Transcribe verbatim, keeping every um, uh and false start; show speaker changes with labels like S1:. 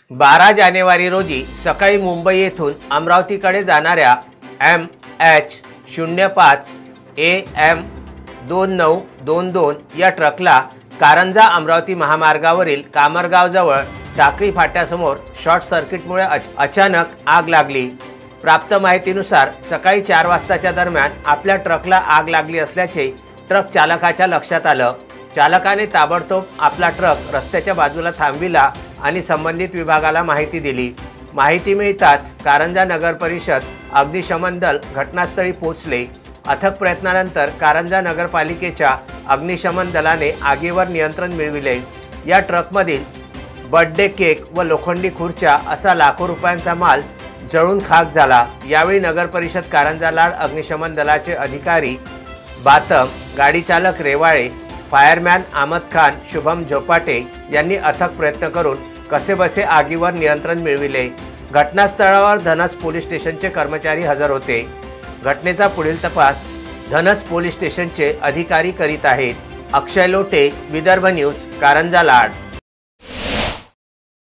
S1: बारा जानेवारी रोजी सकाळी मुंबई येथून अमरावतीकडे जाणाऱ्या एम एच शून्य पाच ए एम दोन नऊ दोन दोन या ट्रकला कारंजा अमरावती महामार्गावरील कामरगावजवळ टाकळी फाट्यासमोर शॉर्ट सर्किटमुळे अचानक आग लागली। प्राप्त माहितीनुसार सकाळी चार वाजताच्या दरम्यान आपल्या ट्रकला आग लागली असल्याचे ट्रक चालकाच्या लक्षात आलं। चालकाने ताबडतोब आपला ट्रक रस्त्याच्या बाजूला थांबविला आणि संबंधित विभागाला माहिती दिली। माहिती मिळताच कारंजा नगर परिषद अग्निशमन दल घटनास्थळी पोहोचले। अथक प्रयत्नानंतर कारंजा नगरपालिकेच्या अग्निशमन दलाने आगीवर नियंत्रण मिळविले। या ट्रकमधील बर्थडे केक व लोखंडी खुर्च्या असा लाखो रुपयांचा माल जळून खाक झाला। यावेळी नगर परिषद कारंजा लाड अग्निशमन दलाचे अधिकारी बातम, गाडी चालक रेवाळे, फायरमॅन अहमद खान, शुभम झोपाटे यांनी अथक प्रयत्न करून कसेबसे आगीवर नियंत्रण मिळविले। घटनास्थळावर धनस पोलीस स्टेशनचे कर्मचारी हजर होते। घटनेचा पुढील तपास धनस पोलीस स्टेशनचे अधिकारी करीत आहेत। अक्षय लोटे, विदर्भ न्यूज, कारंजा लाड।